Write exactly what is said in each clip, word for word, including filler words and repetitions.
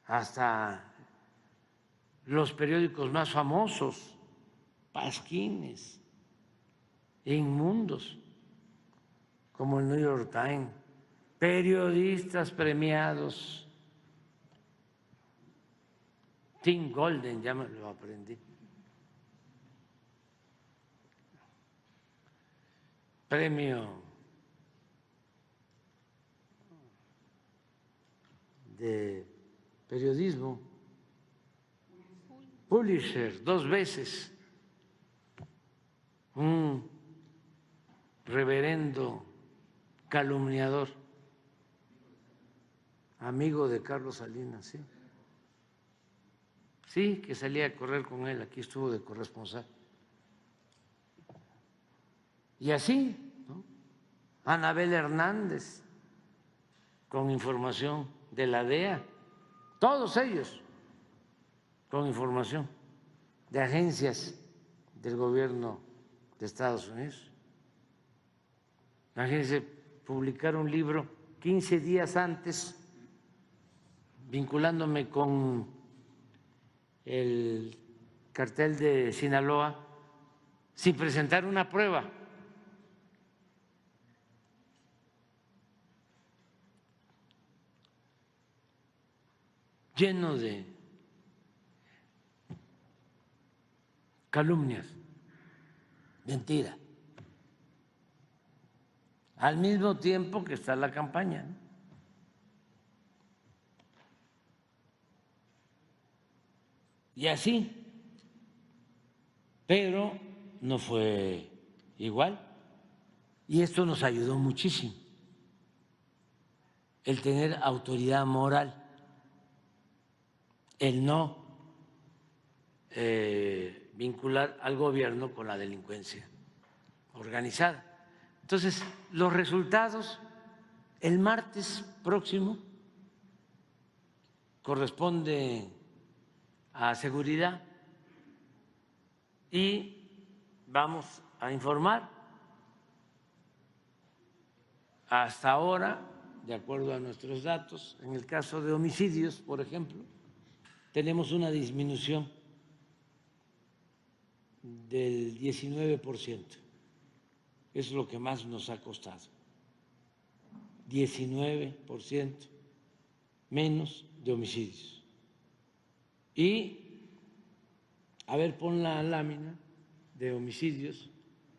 hasta los periódicos más famosos, pasquines, inmundos, como el New York Times, periodistas premiados. Tim Golden, ya me lo aprendí. Premio de periodismo, Pulitzer, dos veces, un reverendo calumniador, amigo de Carlos Salinas, sí. Sí, que salía a correr con él, aquí estuvo de corresponsal. Y así, ¿no? Anabel Hernández, con información de la D E A, todos ellos con información de agencias del gobierno de Estados Unidos. Imagínense publicar un libro quince días antes, vinculándome con el cartel de Sinaloa, sin presentar una prueba. Lleno de calumnias, mentira, al mismo tiempo que está la campaña, ¿no? Y así, pero no fue igual, y esto nos ayudó muchísimo, el tener autoridad moral, el no eh, vincular al gobierno con la delincuencia organizada. Entonces, los resultados el martes próximo corresponde a seguridad y vamos a informar. Hasta ahora, de acuerdo a nuestros datos, en el caso de homicidios, por ejemplo, tenemos una disminución del diecinueve por ciento. Es lo que más nos ha costado. diecinueve por ciento menos de homicidios. Y, a ver, pon la lámina de homicidios,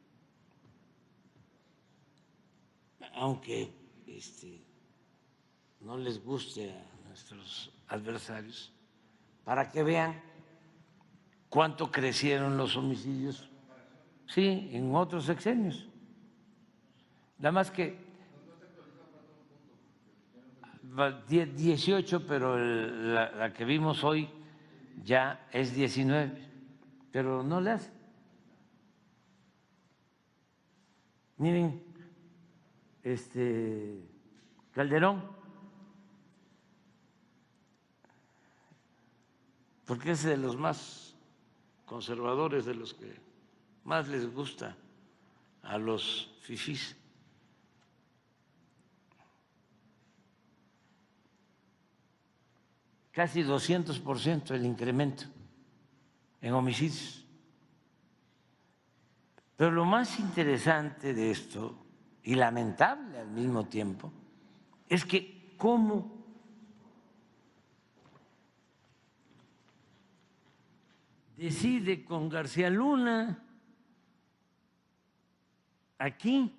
aunque este, no les guste a nuestros adversarios, para que vean cuánto crecieron los homicidios, sí, en otros sexenios. Nada más que dieciocho, pero la, la que vimos hoy ya es diecinueve, pero no le hace. Miren, este Calderón, porque es de los más conservadores, de los que más les gusta a los fifís. Casi doscientos por ciento el incremento en homicidios. Pero lo más interesante de esto, y lamentable al mismo tiempo, es que cómo decide con García Luna aquí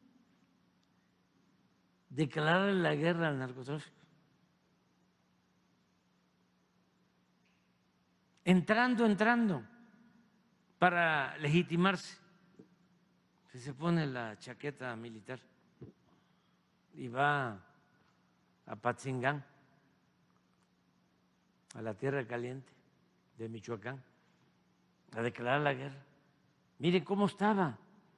declarar la guerra al narcotráfico. Entrando, entrando, para legitimarse. Se pone la chaqueta militar y va a Patzingán, a la tierra caliente de Michoacán, a declarar la guerra. Miren cómo estaba.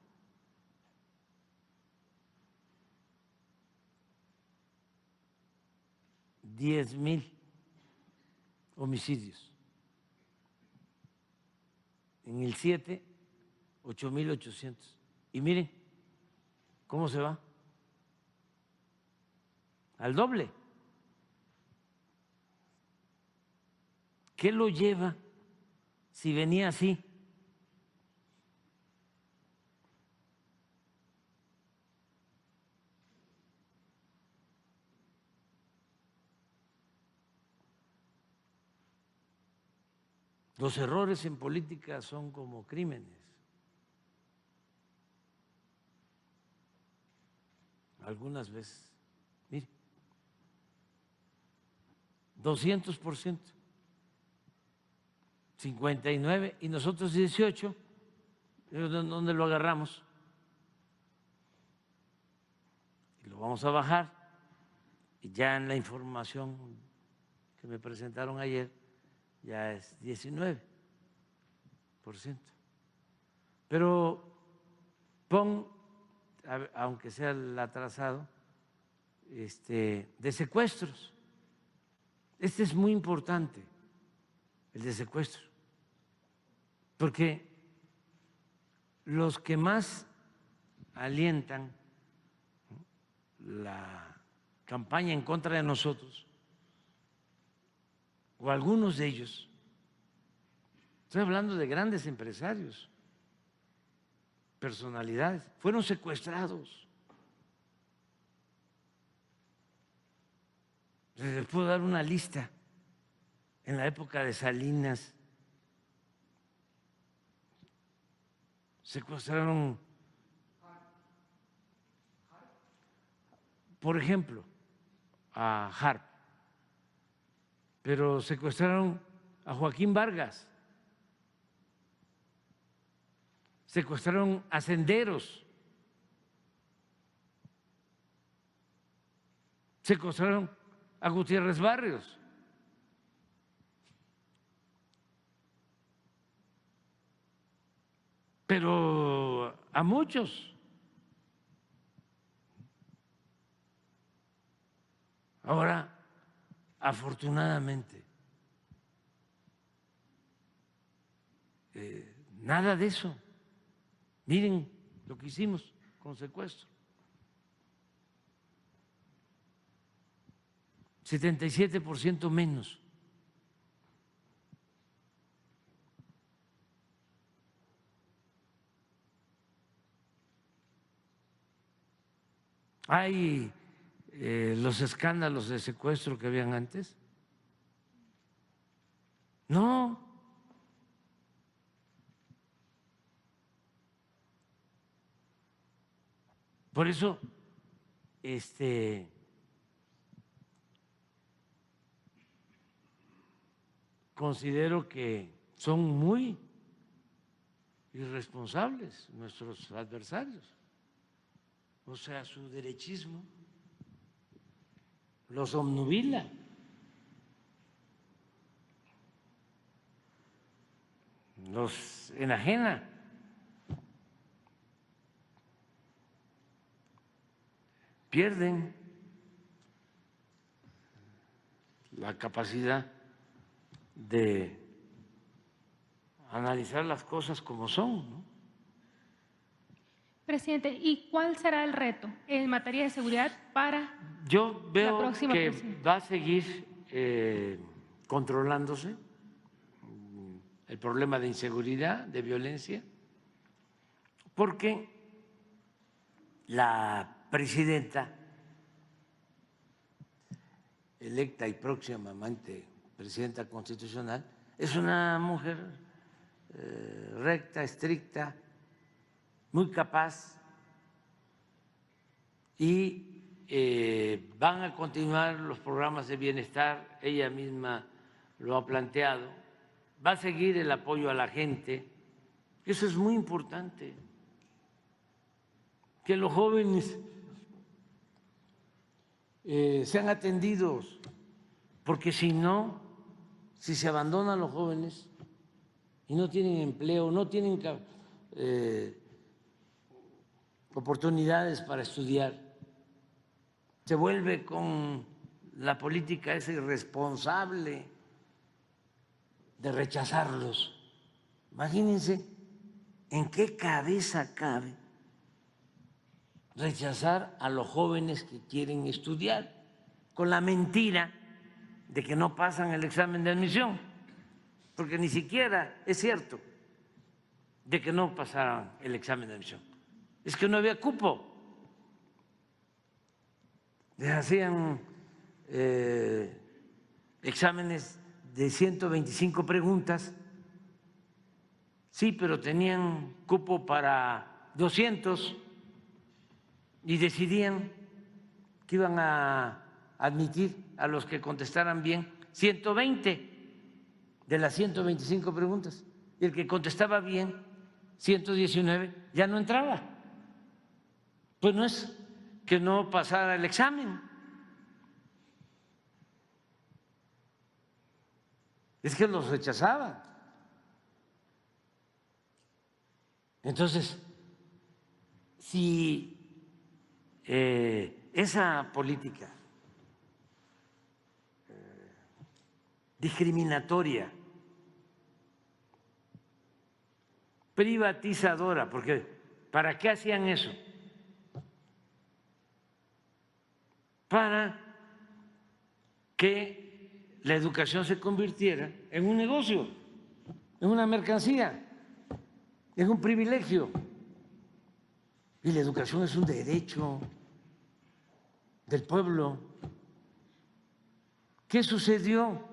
Diez mil homicidios. En el siete, ocho mil ochocientos. Y miren cómo se va. Al doble. ¿Qué lo lleva si venía así? Los errores en política son como crímenes. Algunas veces, mire, doscientos por ciento, cincuenta y nueve y nosotros dieciocho, ¿dónde lo agarramos? Y lo vamos a bajar, y ya en la información que me presentaron ayer, ya es diecinueve por ciento. Pero pon, aunque sea el atrasado, este, de secuestros. Este es muy importante, el de secuestro, porque los que más alientan la campaña en contra de nosotros, o algunos de ellos, estoy hablando de grandes empresarios, personalidades, fueron secuestrados. Les puedo dar una lista. En la época de Salinas, secuestraron, por ejemplo, a Harp, pero secuestraron a Joaquín Vargas, secuestraron a Senderos, secuestraron a Gutiérrez Barrios. Pero a muchos. Ahora, afortunadamente, eh, nada de eso. Miren lo que hicimos con secuestro. setenta y siete por ciento menos. ¿Hay eh, los escándalos de secuestro que habían antes? No. Por eso, este, considero que son muy irresponsables nuestros adversarios. O sea, su derechismo los obnubila. Los enajena. Pierden la capacidad de analizar las cosas como son, ¿no? Presidente, ¿y cuál será el reto en materia de seguridad para Yo veo la próxima que presidencia? va a seguir eh, controlándose el problema de inseguridad, de violencia, porque la presidenta electa y próximamente presidenta constitucional es una mujer eh, recta, estricta, muy capaz, y eh, van a continuar los programas de bienestar, ella misma lo ha planteado, va a seguir el apoyo a la gente, eso es muy importante, que los jóvenes eh, sean atendidos, porque si no, si se abandonan los jóvenes y no tienen empleo, no tienen eh, oportunidades para estudiar, se vuelve con la política esa irresponsable de rechazarlos. Imagínense en qué cabeza cabe rechazar a los jóvenes que quieren estudiar con la mentira de que no pasan el examen de admisión. porque ni siquiera es cierto de que no pasaran el examen de admisión. Es que no había cupo. Les hacían eh, exámenes de ciento veinticinco preguntas, sí, pero tenían cupo para doscientos y decidían que iban a admitir a los que contestaran bien ciento veinte de las ciento veinticinco preguntas. Y el que contestaba bien, ciento diecinueve, ya no entraba. Pues no es que no pasara el examen, es que los rechazaban. Entonces, si eh, esa política eh, discriminatoria, privatizadora, porque ¿para qué hacían eso? Para que la educación se convirtiera en un negocio, en una mercancía, en un privilegio. Y la educación es un derecho del pueblo. ¿Qué sucedió?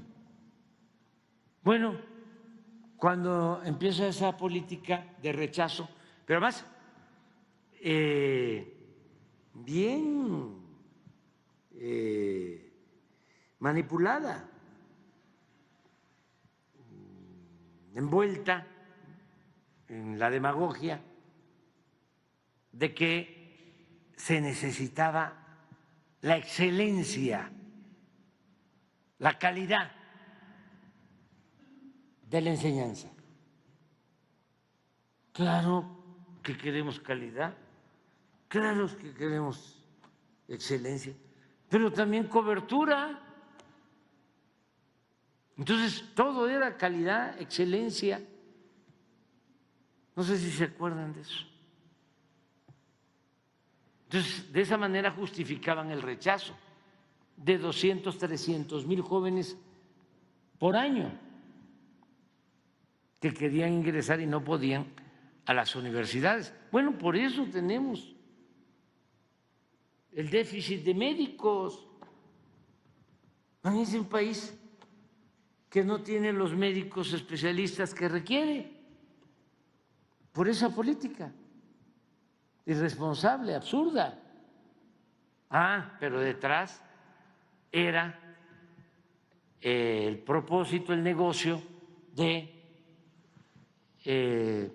Bueno, cuando empieza esa política de rechazo, pero además eh, bien eh, manipulada, envuelta en la demagogia de que se necesitaba la excelencia, la calidad de la enseñanza. Claro que queremos calidad, claro que queremos excelencia, pero también cobertura. Entonces, todo era calidad, excelencia. No sé si se acuerdan de eso. Entonces, de esa manera justificaban el rechazo de doscientos, trescientos mil jóvenes por año que querían ingresar y no podían a las universidades. Bueno, por eso tenemos el déficit de médicos. Es un país que no tiene los médicos especialistas que requiere por esa política irresponsable, absurda. Ah, pero detrás era eh, el propósito, el negocio de eh,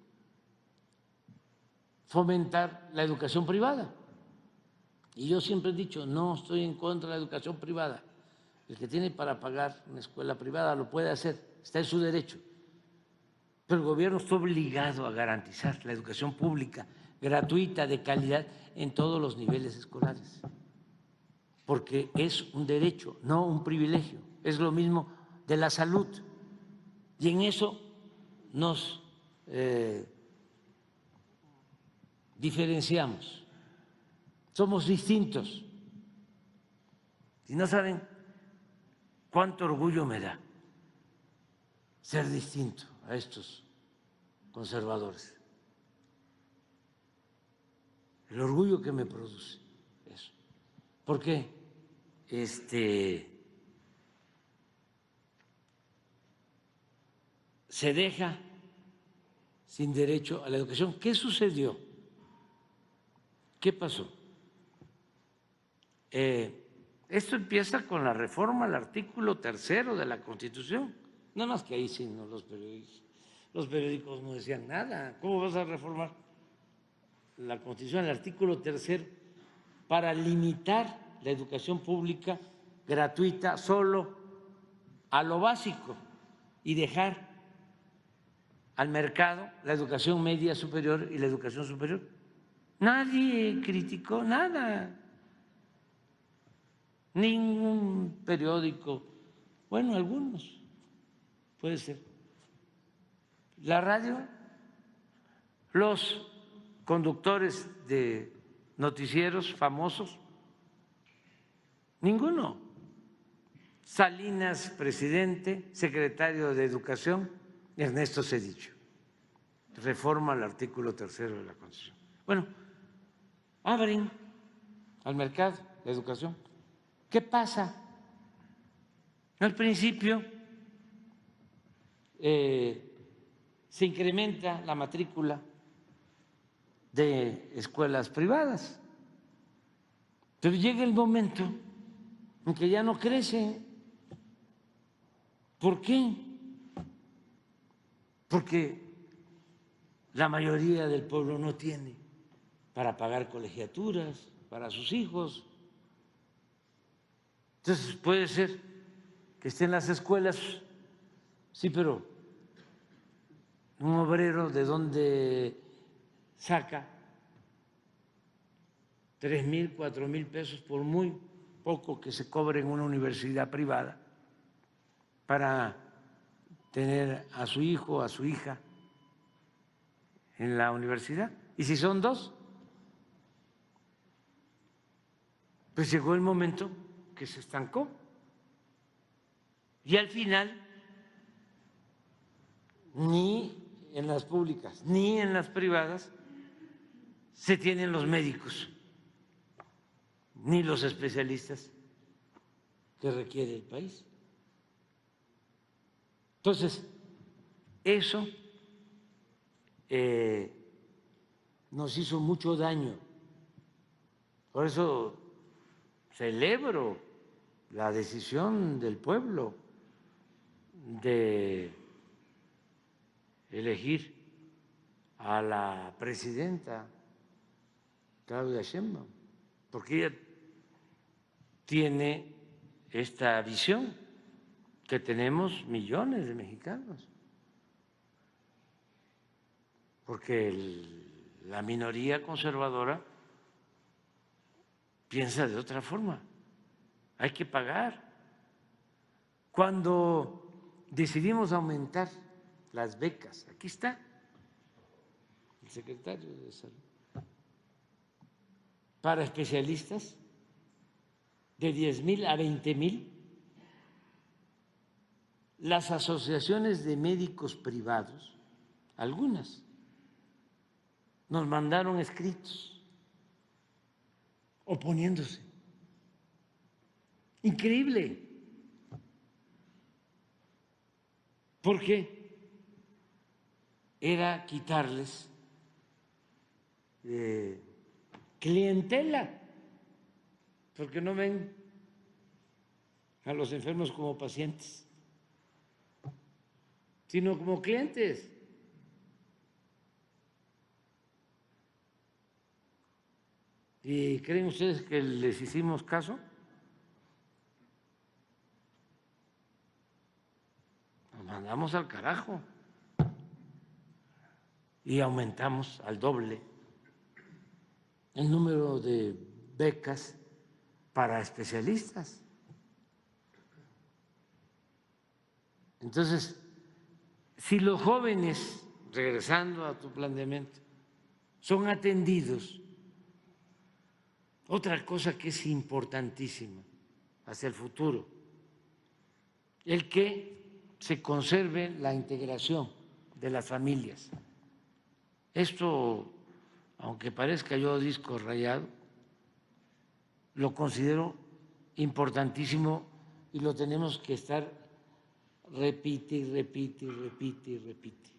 fomentar la educación privada. Y yo siempre he dicho, no estoy en contra de la educación privada. El que tiene para pagar una escuela privada lo puede hacer, está en su derecho. Pero el gobierno está obligado a garantizar la educación pública, gratuita, de calidad, en todos los niveles escolares, porque es un derecho, no un privilegio. Es lo mismo de la salud, y en eso nos eh, diferenciamos, somos distintos. Y no saben cuánto orgullo me da ser distinto a estos conservadores. El orgullo que me produce eso. Porque este, se deja sin derecho a la educación. ¿Qué sucedió? ¿Qué pasó? Eh, esto empieza con la reforma al artículo tercero de la Constitución. Nada más que ahí sí, no, los periódicos, los periódicos no decían nada. ¿Cómo vas a reformar la Constitución, el artículo tercero, para limitar la educación pública gratuita solo a lo básico y dejar al mercado la educación media superior y la educación superior? Nadie criticó nada, ningún periódico, bueno, algunos, puede ser. La radio, los conductores de noticieros famosos, ninguno Salinas, presidente, secretario de Educación, Ernesto Zedillo. Reforma al artículo tercero de la Constitución. Bueno, abren al mercado de educación. ¿Qué pasa? Al principio eh, se incrementa la matrícula de escuelas privadas, pero llega el momento en que ya no crece. ¿Por qué? Porque la mayoría del pueblo no tiene para pagar colegiaturas para sus hijos. Entonces puede ser que estén las escuelas, sí, pero un obrero de donde saca tres mil, cuatro mil pesos por muy poco que se cobre en una universidad privada para tener a su hijo, a su hija en la universidad. Y si son dos, pues llegó el momento que se estancó. Y al final, ni en las públicas ni en las privadas se tienen los médicos ni los especialistas que requiere el país. Entonces, eso eh, nos hizo mucho daño. Por eso celebro la decisión del pueblo de elegir a la presidenta Claudia Sheinbaum, porque ella tiene esta visión que tenemos millones de mexicanos, porque el, la minoría conservadora piensa de otra forma. Hay que pagar. Cuando decidimos aumentar las becas, aquí está el secretario de Salud, para especialistas de diez mil a veinte mil, las asociaciones de médicos privados, algunas, nos mandaron escritos oponiéndose. Increíble. ¿Por qué? Era quitarles eh, clientela, porque no ven a los enfermos como pacientes, sino como clientes. ¿Y creen ustedes que les hicimos caso? Nos mandamos al carajo y aumentamos al doble el número de becas para especialistas. Entonces, si los jóvenes, regresando a tu planteamiento, son atendidos, otra cosa que es importantísima hacia el futuro, el que se conserve la integración de las familias. Esto, aunque parezca yo disco rayado, lo considero importantísimo y lo tenemos que estar repite y repite y repite y repite.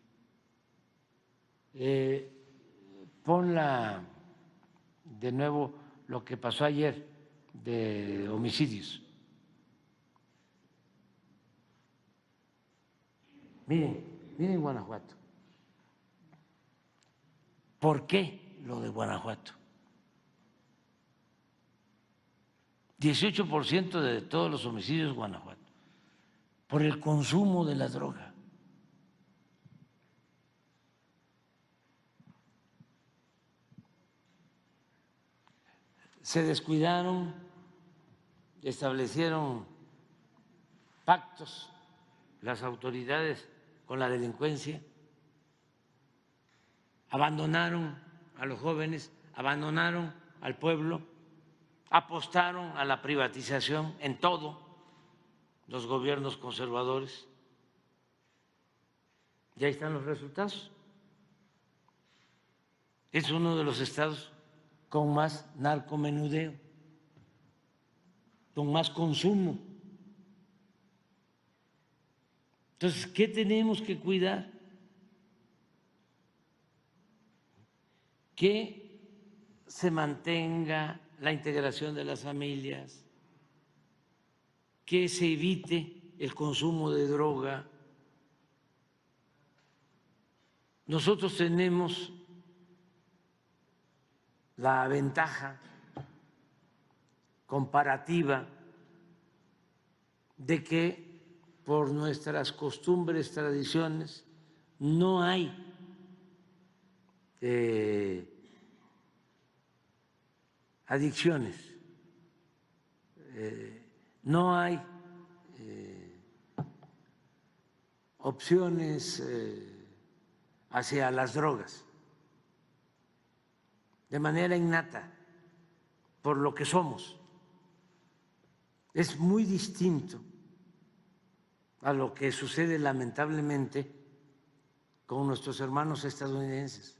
Eh, ponla de nuevo lo que pasó ayer de homicidios. Miren, miren Guanajuato. ¿Por qué lo de Guanajuato? dieciocho por ciento de todos los homicidios en Guanajuato, por el consumo de la droga. Se descuidaron, establecieron pactos las autoridades con la delincuencia, abandonaron a los jóvenes, abandonaron al pueblo, apostaron a la privatización en todo, los gobiernos conservadores. Y ahí están los resultados. Es uno de los estados con más narcomenudeo, con más consumo. Entonces, ¿qué tenemos que cuidar? Que se mantenga la integración de las familias, que se evite el consumo de droga. Nosotros tenemos la ventaja comparativa de que por nuestras costumbres, tradiciones, no hay eh, adicciones, eh, no hay eh, opciones eh, hacia las drogas de manera innata, por lo que somos. Es muy distinto a lo que sucede lamentablemente con nuestros hermanos estadounidenses.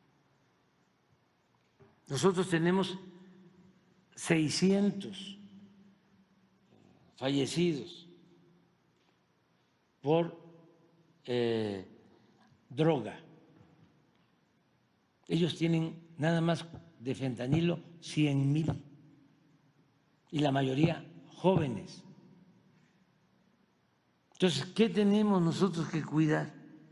Nosotros tenemos seiscientos fallecidos por eh, droga. Ellos tienen nada más de fentanilo cien mil y la mayoría jóvenes. Entonces, ¿qué tenemos nosotros que cuidar?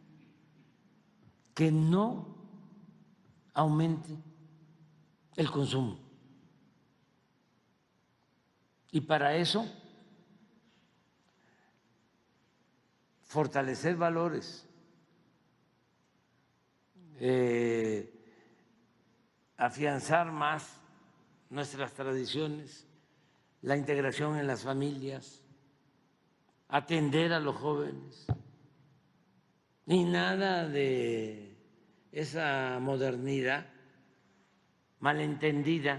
Que no aumente el consumo. Y para eso, fortalecer valores, eh, afianzar más nuestras tradiciones, la integración en las familias, atender a los jóvenes, ni nada de esa modernidad malentendida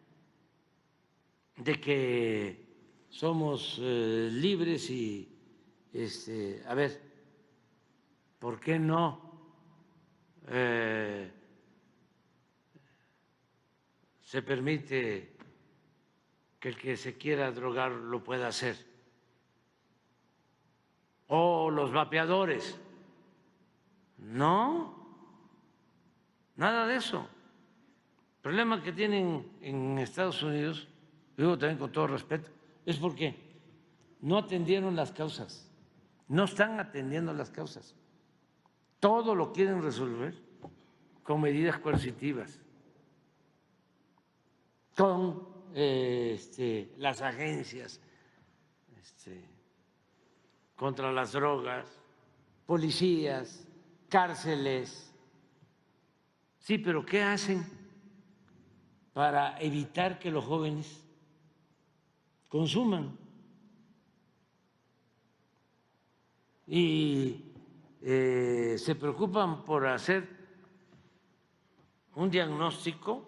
de que somos eh, libres y, este, a ver, ¿por qué no eh, se permite que el que se quiera drogar lo pueda hacer? O los vapeadores. No, nada de eso. El problema que tienen en Estados Unidos, digo también con todo respeto, es porque no atendieron las causas, no están atendiendo las causas. Todo lo quieren resolver con medidas coercitivas, con eh, este, las agencias este, contra las drogas, policías, cárceles. Sí, pero ¿qué hacen para evitar que los jóvenes consuman? Y eh, se preocupan por hacer un diagnóstico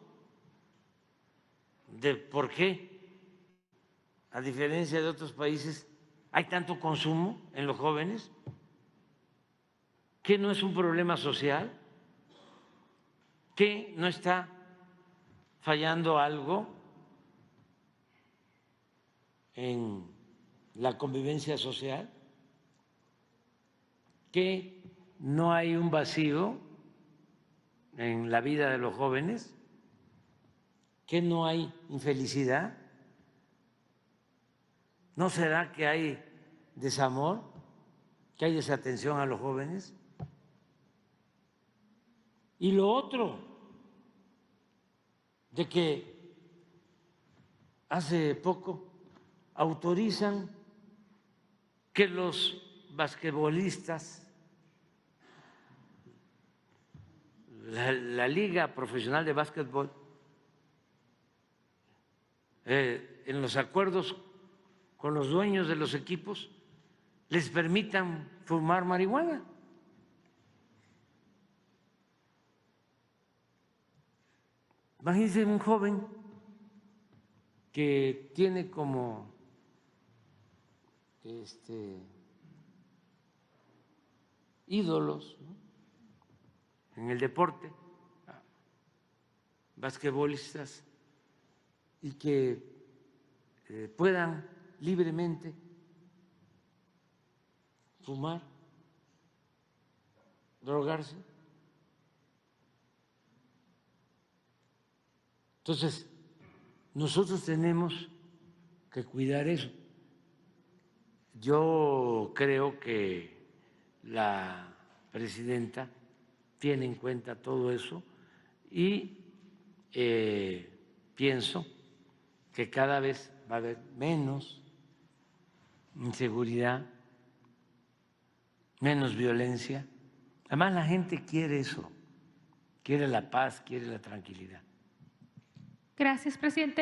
de por qué, a diferencia de otros países, hay tanto consumo en los jóvenes, que no es un problema social, que no está fallando algo en la convivencia social, que no hay un vacío en la vida de los jóvenes, que no hay infelicidad. ¿No será que hay desamor, que hay desatención a los jóvenes? Y lo otro, de que hace poco autorizan que los basquetbolistas, la, la Liga Profesional de Básquetbol, eh, en los acuerdos con los dueños de los equipos, les permitan fumar marihuana. Imagínense un joven que tiene como este, ídolos, ¿no?, en el deporte, basquetbolistas, y que eh, puedan libremente fumar, drogarse. Entonces, nosotros tenemos que cuidar eso. Yo creo que la presidenta tiene en cuenta todo eso y eh, pienso que cada vez va a haber menos inseguridad, menos violencia. Además, la gente quiere eso, quiere la paz, quiere la tranquilidad. Gracias, presidente.